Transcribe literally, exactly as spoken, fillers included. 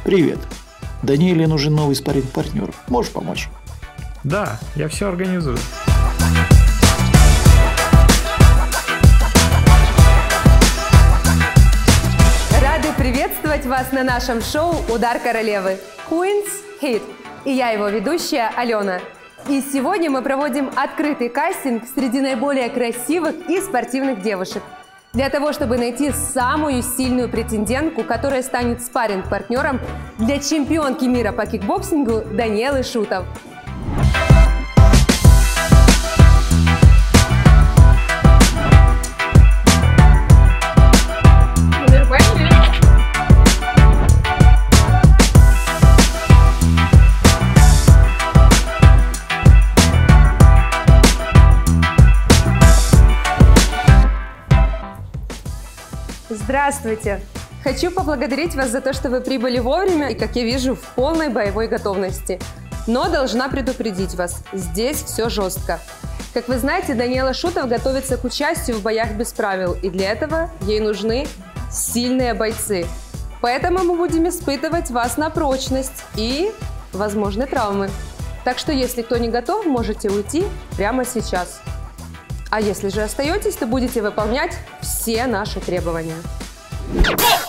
Привет. Даниэле нужен новый спарринг-партнер. Можешь помочь? Да, я все организую. Рады приветствовать вас на нашем шоу «Удар королевы» Queen's Hit. И я его ведущая Алена. И сегодня мы проводим открытый кастинг среди наиболее красивых и спортивных девушек. Для того, чтобы найти самую сильную претендентку, которая станет спарринг-партнером для чемпионки мира по кикбоксингу Даниэлы Шутов. Здравствуйте! Хочу поблагодарить вас за то, что вы прибыли вовремя и, как я вижу, в полной боевой готовности. Но должна предупредить вас, здесь все жестко. Как вы знаете, Даниэла Шутов готовится к участию в боях без правил, и для этого ей нужны сильные бойцы. Поэтому мы будем испытывать вас на прочность и возможные травмы. Так что, если кто не готов, можете уйти прямо сейчас. А если же остаетесь, то будете выполнять все наши требования.